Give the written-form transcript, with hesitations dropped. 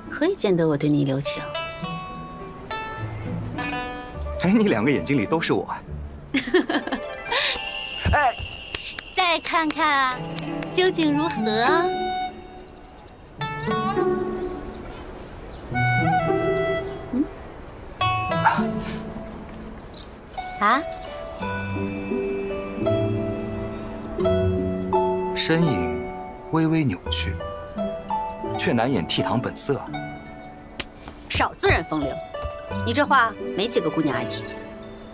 何以见得我对你留情？ 哎，你两个眼睛里都是我。哎， 再看看，究竟如何？啊？ 身影微微扭曲，却难掩倜傥本色。 少自然风流，你这话没几个姑娘爱听。